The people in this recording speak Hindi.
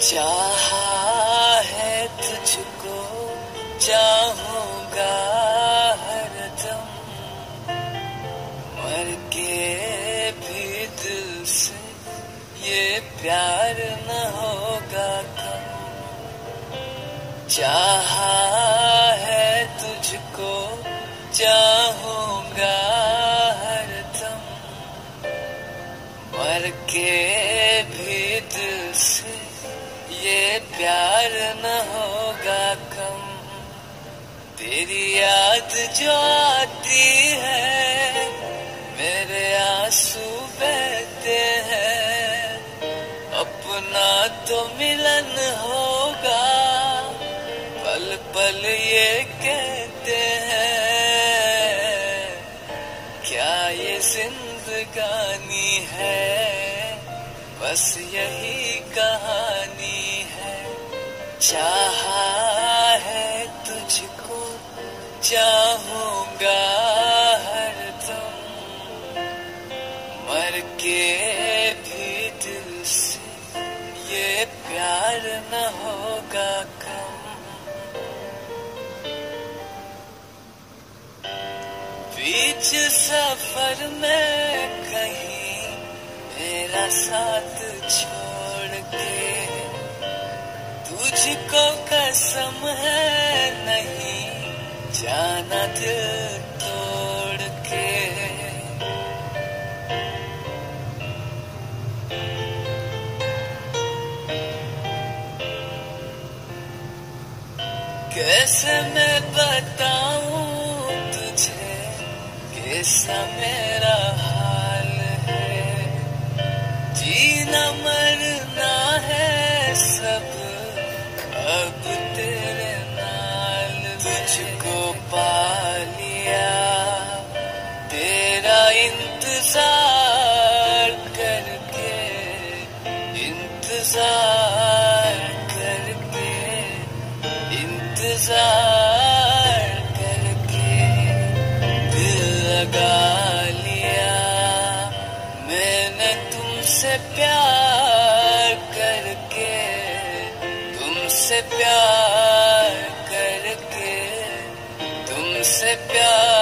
चाहा है तुझको, चाहूंगा हरदम, मर के भी दिल से ये प्यार न होगा कम। चाहा है तुझको, चाहूंगा हरदम, मर के भी दिल से ये प्यार न होगा कम। तेरी याद जो आती है, मेरे आंसू बहते हैं। अपना तो मिलन होगा, पल पल ये कहते हैं। क्या ये जिंदगानी है, बस यही कहानी है। चाहा है तुझको, चाहूंगा हरदम, मर के भी दिल से ये प्यार न होगा कम। बीच सफर में कहीं मेरा साथ छोड़ के, तुझको कसम है नहीं जाना दिल तोड़ के। कैसे मैं बताऊं तुझे कैसा मेरा हाल है। जीना मरना है सब अब तेरे नाल। तुझको पा लिया, तेरा इंतजार करके, इंतजार करके, इंतजार करके दिल लगा लिया। मैंने तुमसे प्यार करके, तुमसे प्यार करके, तुमसे प्यार